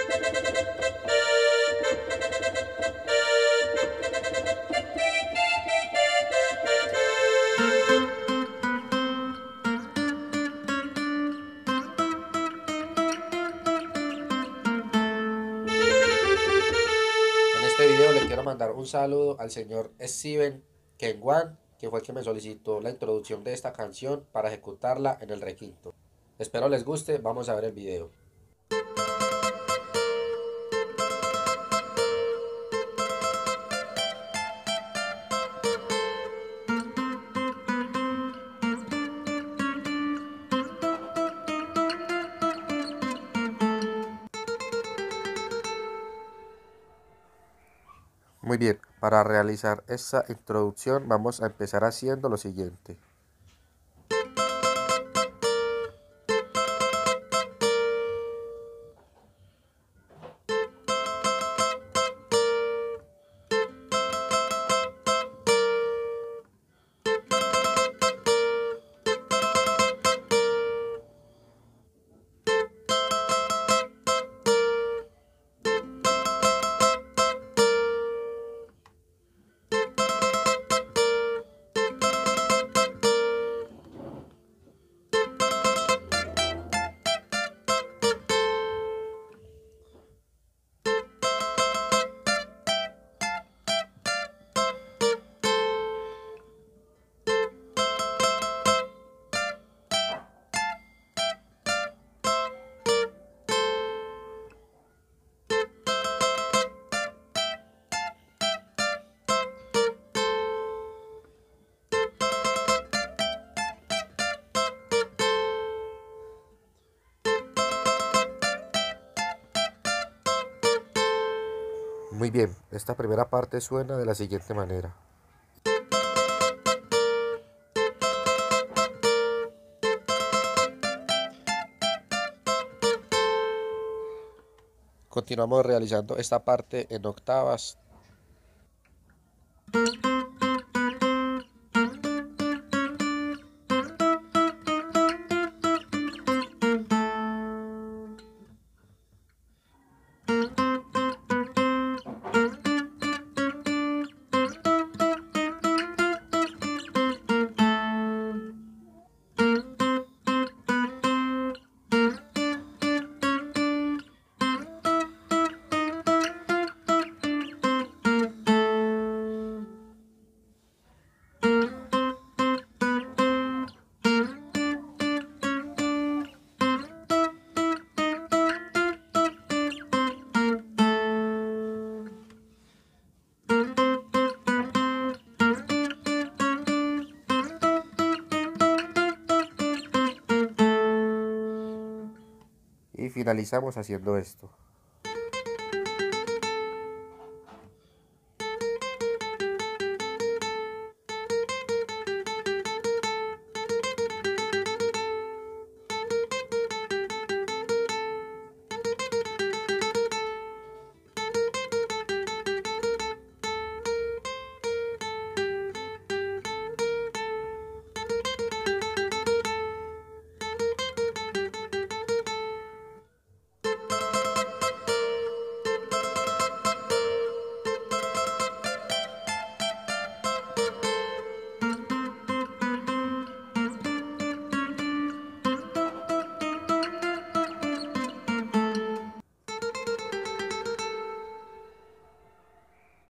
En este video le quiero mandar un saludo al señor Steven Kenwan, que fue el que me solicitó la introducción de esta canción para ejecutarla en el requinto. Espero les guste, vamos a ver el video. Muy bien, para realizar esta introducción vamos a empezar haciendo lo siguiente. Muy bien, esta primera parte suena de la siguiente manera. Continuamos realizando esta parte en octavas. Y finalizamos haciendo esto.